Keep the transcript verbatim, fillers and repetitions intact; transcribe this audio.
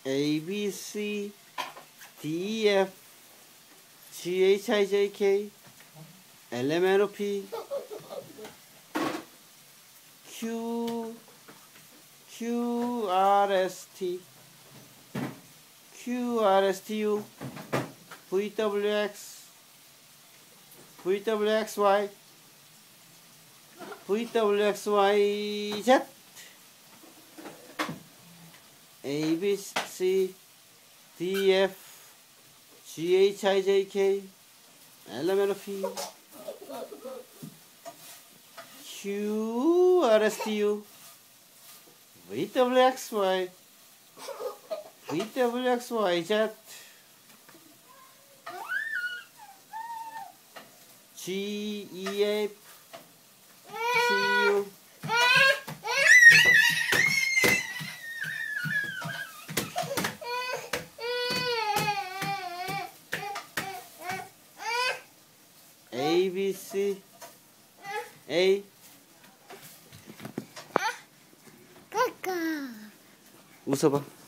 A, B, C, D, E, F, G, H, I, J, K, L, M, N, O, P, Q, Q, R, S, T, Q, R, S, T, U, V, W, X, V, W, X, Y, V, W, X, Y, Z, A, B, C, D, F, G, H, I, J, K, L, M, N, O, P, Q, R, S, T, U, V, W, X, Y, V, W, X, Y, Z, G, E, F, T, U, A, B, C, A, 웃어봐.